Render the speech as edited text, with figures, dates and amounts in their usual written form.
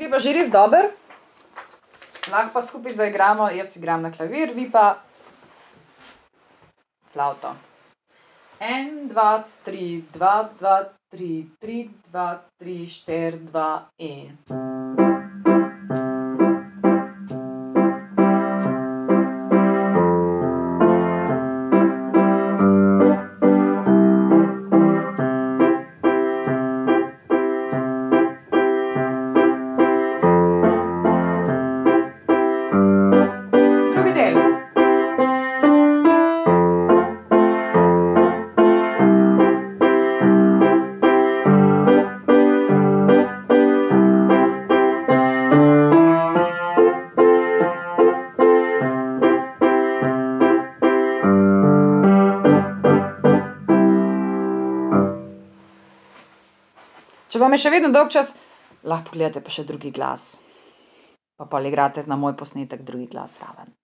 Je pa že res dober. Lahko pa skupaj zaigramo, jaz igram na klavir, vi pa flavto. 1, 2, 3, 2, 2, 3, 3, 2, 3, 4, 2 in. Drugi del. Če vam je še vedno dolgčas, lahko pogledate pa še drugi glas. Pa pol igrate na moj posnetek drugi glas zraven.